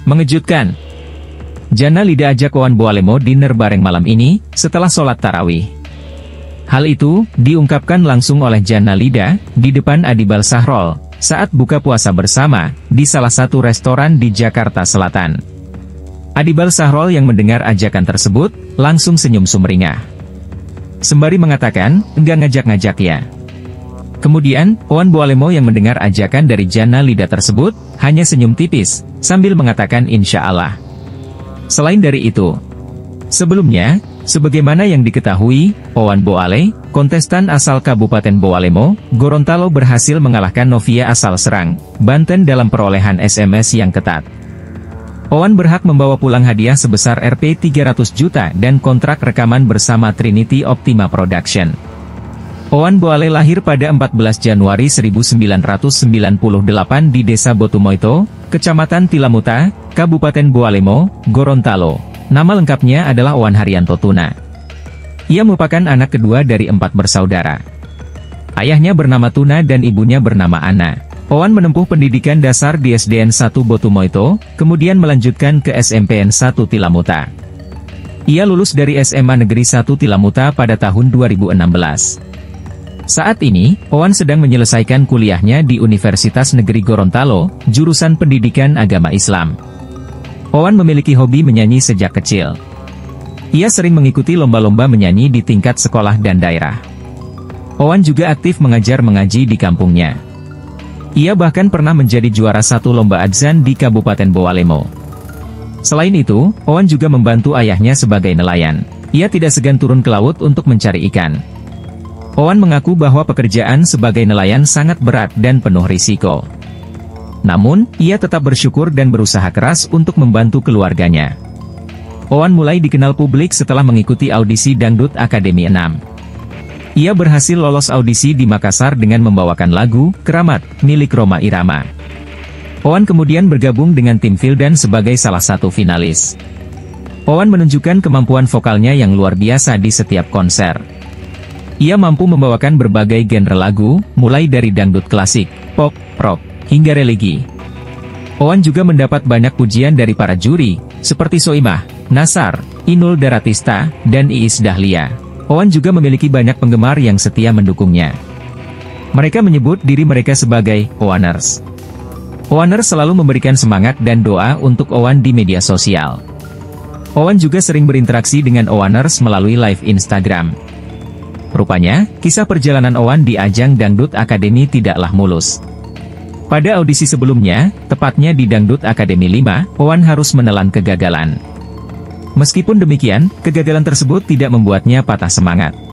Mengejutkan. Jana Lida ajak Owan Boalemo dinner bareng malam ini, setelah sholat tarawih. Hal itu, diungkapkan langsung oleh Jana Lida, di depan Adibal Sahrol, saat buka puasa bersama, di salah satu restoran di Jakarta Selatan. Adibal Sahrol yang mendengar ajakan tersebut, langsung senyum sumringah. Sembari mengatakan, enggak ngajak-ngajak ya. Kemudian, Owan Boalemo yang mendengar ajakan dari Jana Lida tersebut, hanya senyum tipis, sambil mengatakan insya Allah. Selain dari itu, sebelumnya, sebagaimana yang diketahui, Owan Boale, kontestan asal Kabupaten Boalemo, Gorontalo berhasil mengalahkan Novia asal Serang, Banten dalam perolehan SMS yang ketat. Owan berhak membawa pulang hadiah sebesar Rp 300 juta dan kontrak rekaman bersama Trinity Optima Production. Owan Boale lahir pada 14 Januari 1998 di Desa Botumoito, Kecamatan Tilamuta, Kabupaten Boalemo, Gorontalo. Nama lengkapnya adalah Owan Haryanto Tuna. Ia merupakan anak kedua dari 4 bersaudara. Ayahnya bernama Tuna dan ibunya bernama Ana. Owan menempuh pendidikan dasar di SDN 1 Botumoito, kemudian melanjutkan ke SMPN 1 Tilamuta. Ia lulus dari SMA Negeri 1 Tilamuta pada tahun 2016. Saat ini, Owan sedang menyelesaikan kuliahnya di Universitas Negeri Gorontalo, jurusan Pendidikan Agama Islam. Owan memiliki hobi menyanyi sejak kecil. Ia sering mengikuti lomba-lomba menyanyi di tingkat sekolah dan daerah. Owan juga aktif mengajar mengaji di kampungnya. Ia bahkan pernah menjadi juara 1 lomba adzan di Kabupaten Boalemo. Selain itu, Owan juga membantu ayahnya sebagai nelayan. Ia tidak segan turun ke laut untuk mencari ikan. Owan mengaku bahwa pekerjaan sebagai nelayan sangat berat dan penuh risiko. Namun, ia tetap bersyukur dan berusaha keras untuk membantu keluarganya. Owan mulai dikenal publik setelah mengikuti audisi Dangdut Akademi 6. Ia berhasil lolos audisi di Makassar dengan membawakan lagu Keramat milik Rhoma Irama. Owan kemudian bergabung dengan tim Vildan sebagai salah satu finalis. Owan menunjukkan kemampuan vokalnya yang luar biasa di setiap konser. Ia mampu membawakan berbagai genre lagu, mulai dari dangdut klasik, pop, rock, hingga religi. Owan juga mendapat banyak pujian dari para juri, seperti Soimah, Nasar, Inul Daratista, dan Iis Dahlia. Owan juga memiliki banyak penggemar yang setia mendukungnya. Mereka menyebut diri mereka sebagai Owaners. Owaners selalu memberikan semangat dan doa untuk Owan di media sosial. Owan juga sering berinteraksi dengan Owaners melalui live Instagram. Rupanya, kisah perjalanan Owan di ajang Dangdut Akademi tidaklah mulus. Pada audisi sebelumnya, tepatnya di Dangdut Akademi 5, Owan harus menelan kegagalan. Meskipun demikian, kegagalan tersebut tidak membuatnya patah semangat.